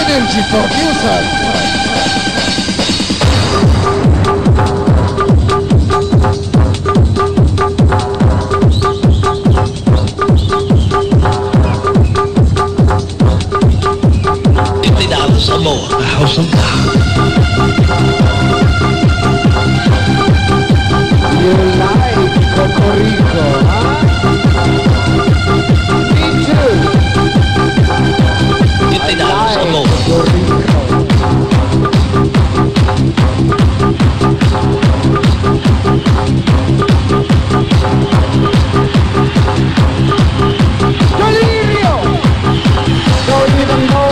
Energy producer. Some more. I hope some You like Cocorico, huh? Me too. You think that was some more? Cocorico. Delirio! Don't even know.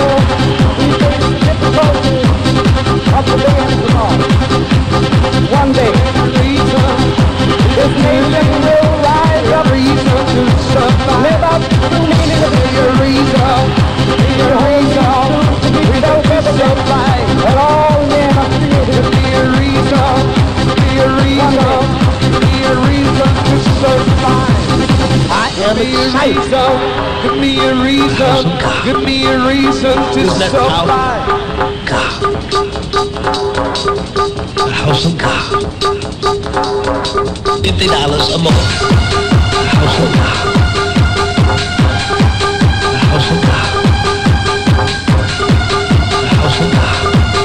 Up the day and tomorrow. One day, this nation will rise up. Reason to survive. Live up to meaning of your reason. Your reason. We don't get to survive. But all men are created to be a reason. Be a reason. Be a reason to survive. I am excited. Give me a reason. Give me a reason to survive. House of God. $50 a month. House of God. House of God. House of God.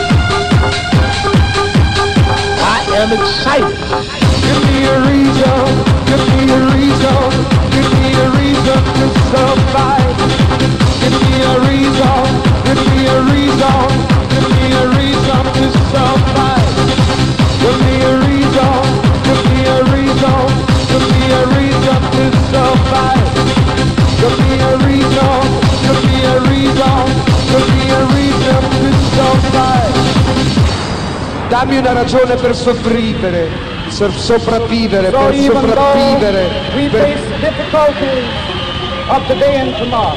I am excited. Give me a reason. Give me a reason. Give me a reason to survive. Give me a reason. Give me a reason. Give me a reason to survive. Give me a reason, give me a reason, give me a reason to survive. Give me a reason, give me a reason, give me a reason to survive. Dammi una ragione per sopravvivere, per sopravvivere, per sopravvivere. We face the difficulties of today and tomorrow.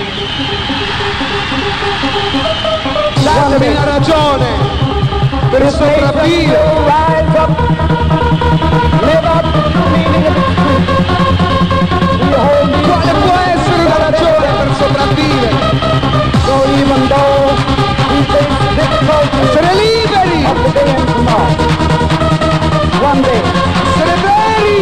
Datemi una ragione per sopravvivere. Rise up, live up to the meaning of its truth. Quale può essere una ragione per sopravvivere? So even though we face the difficulties, essere liberi of the day and tomorrow. One day, essere veri,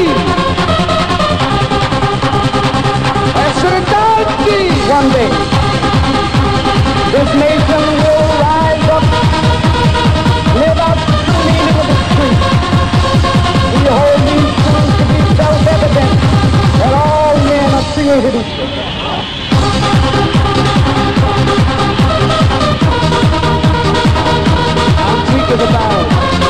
essere tanti. One day, this nation will rise up. Live up to the meaning of its truth. We hold these truths to be self-evident that all men are created equal. I'm thinking about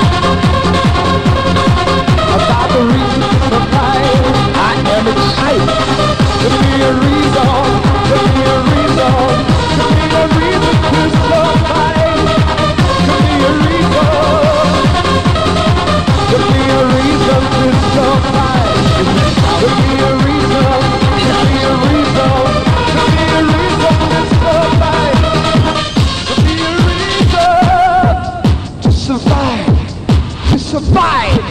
the reason to survive. I am excited. Give me a reason. Give me a reason. Give me a reason to survive. Give me a reason. Give me a reason to survive. Give me a reason. Give me a reason. Give me a reason to survive. Give me a reason to survive. To survive.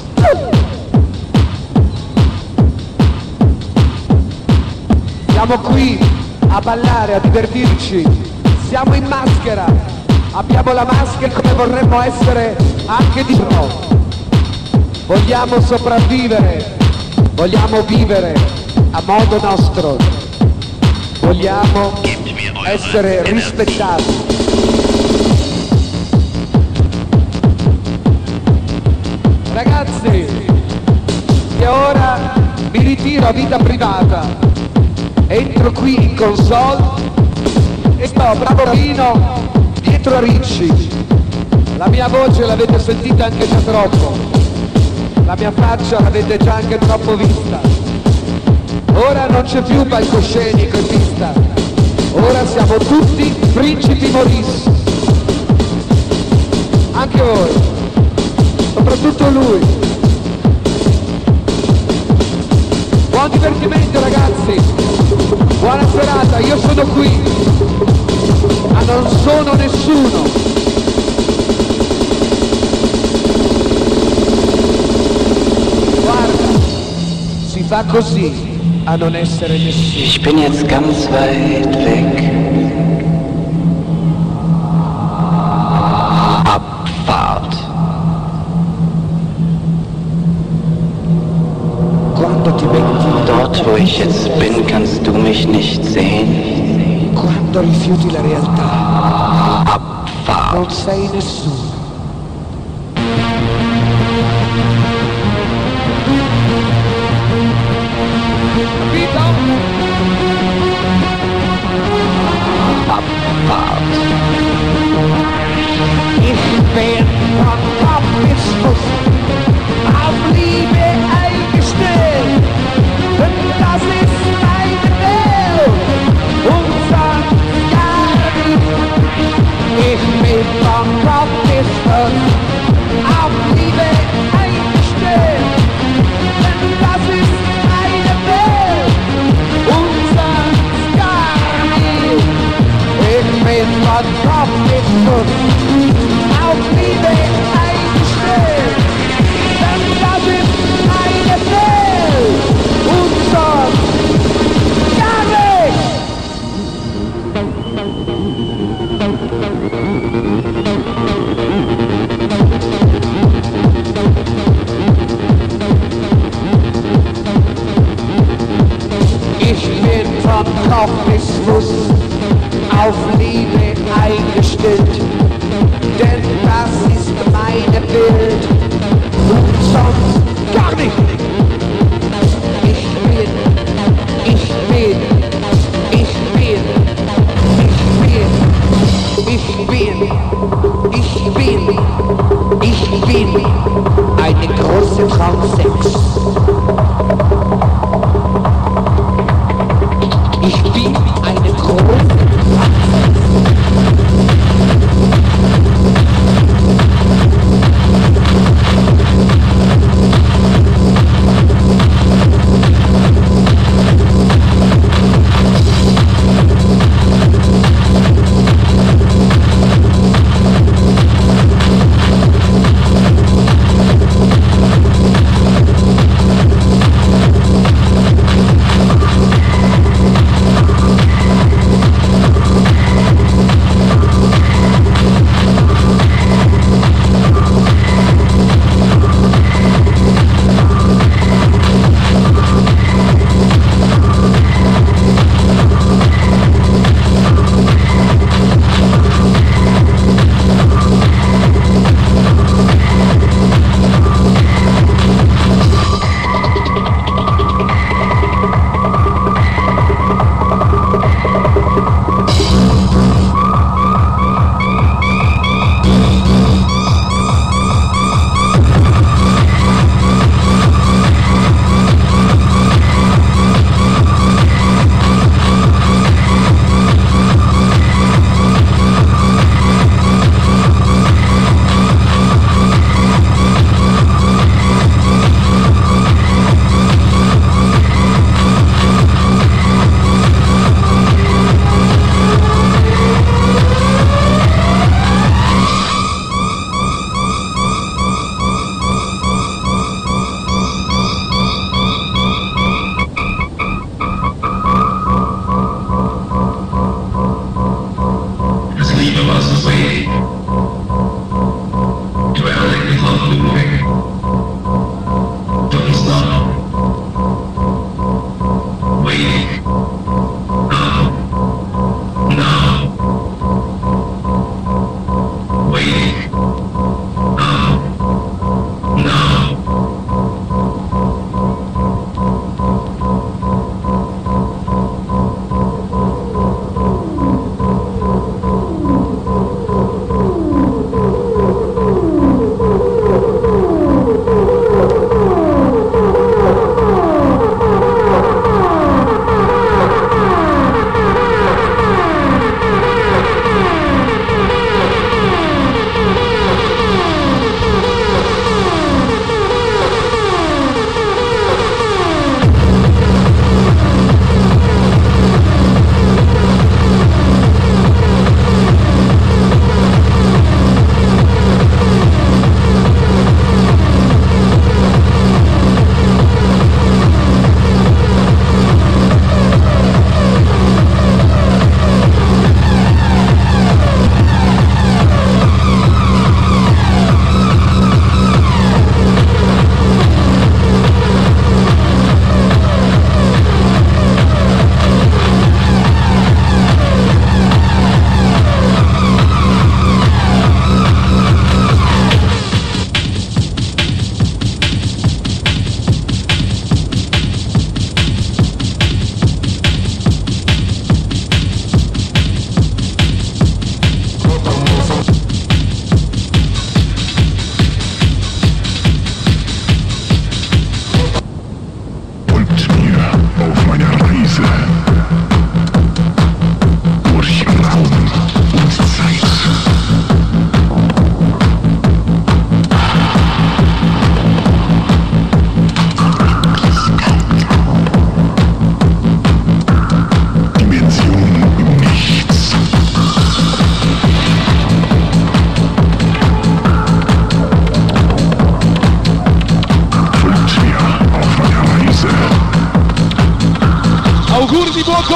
Siamo qui a ballare, a divertirci. Siamo in maschera. Abbiamo la maschera come vorremmo essere anche di no. Vogliamo sopravvivere, vogliamo vivere a modo nostro, vogliamo essere rispettati. Ragazzi, che ora mi ritiro a vita privata, entro qui in console e sto bravo vino dietro a Ricci. La mia voce l'avete sentita anche già troppo, la mia faccia l'avete già anche troppo vista. Ora non c'è più palcoscenico e pista, ora siamo tutti principi Maurice. Anche voi, soprattutto lui. Buon divertimento ragazzi, buona serata, io sono qui, ma non sono nessuno. Si fa così a non essere nessuno. Ich bin jetzt ganz weit weg. quando rifiuti la realtà, non sei nessuno. Ich bin von Kopf bis Fuß auf Liebe eingestellt, denn das ist meine Welt und sonst gar nicht. Ich bin von Kopf bis Fuß auf Liebe eingestellt, denn das ist meine Welt und sonst gar nicht. Ich bin von Kopf bis Fuß auf Liebe eingestellt, denn das ist meine Welt und sonst gar nicht. Ich bin von Kopf bis Fuß auf Liebe eingestellt, denn das ist meine Welt und sonst gar nicht. Ich bin, ich bin, ich bin, ich bin, ich bin, ich bin eine große Traumsex. Ich bin eine große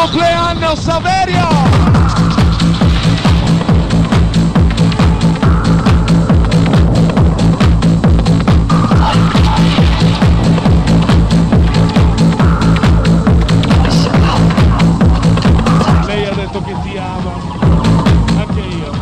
compleanno Saverio! Lei ha detto che ti ama, anche io.